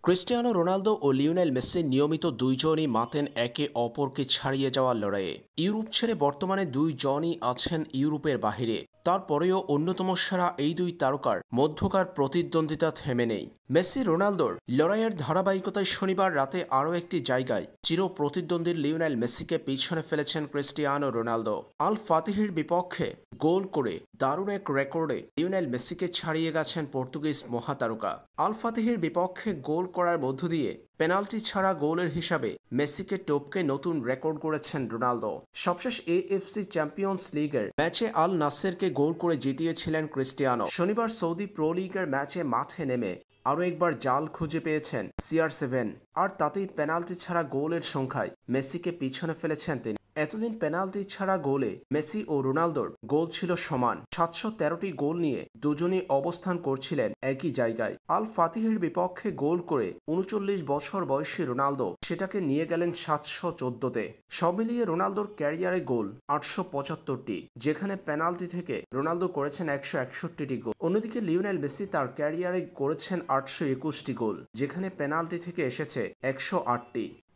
Cristiano Ronaldo ও Lionel Messi নিয়মিত দুইজনই মাতেন একে অপরকে ছাড়িয়ে যাওয়ার লড়াইয়ে। ইউরোপ ছেড়ে বর্তমানে দুইজনই আছেন ইউরোপের বাহিরে। তারপরেও অন্যতম সেরা এই দুই তারকার মধ্যকার প্রতিদ্বন্দ্বিতা থেমে নেই। মেসি রোনালদোর লড়াইয়ের ধারাবাহিকতায় শনিবার রাতে আরও একটি জায়গায় চির প্রতিদ্বন্দ্বী লিওনেল মেসিকে পিছনে ফেলেছেন ক্রিস্টিয়ানো রোনালদো। আল ফাতিহির বিপক্ষে গোল করে দারুণ এক রেকর্ডে লিওনেল মেসিকে ছাড়িয়ে গেছেন পর্তুগিজ মহাতারকা। আল ফাতিহির বিপক্ষে গোল করার মধ্য দিয়ে পেনাল্টি ছাড়া গোলের হিসাবে মেসিকে টপকে নতুন রেকর্ড করেছেন রোনালদো। সবশেষ এএফসি চ্যাম্পিয়ন্স লিগের ম্যাচে আল নাসেরকে গোল করে জিতিয়েছিলেন ক্রিস্টিয়ানো। শনিবার সৌদি প্রো লিগের ম্যাচে মাঠে নেমে আরও একবার জাল খুঁজে পেয়েছেন CR7, আর তাতেই পেনাল্টি ছাড়া গোলের সংখ্যায় মেসিকে পিছনে ফেলেছেন তিনি। এতদিন পেনাল্টি ছাড়া গোলে মেসি ও রোনালদোর গোল ছিল সমান। 713টি গোল নিয়ে দুজনই অবস্থান করছিলেন একই জায়গায়। আল ফাতিহের বিপক্ষে গোল করে 39 বছর বয়সী রোনালদো সেটাকে নিয়ে গেলেন 714-তে। সব মিলিয়ে রোনালদোর ক্যারিয়ারে গোল 875টি, যেখানে পেনাল্টি থেকে রোনালদো করেছেন 161টি গোল। অন্যদিকে লিওনেল মেসি তার ক্যারিয়ারে করেছেন 821টি গোল, যেখানে পেনাল্টি থেকে এসেছে 108টি।